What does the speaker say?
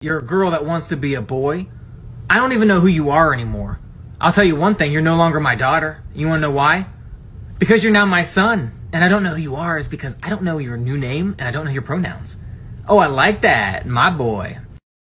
You're a girl that wants to be a boy. I don't even know who you are anymore. I'll tell you one thing, you're no longer my daughter. You wanna know why? Because you're now my son. And I don't know who you are is because I don't know your new name and I don't know your pronouns. Oh, I like that, my boy.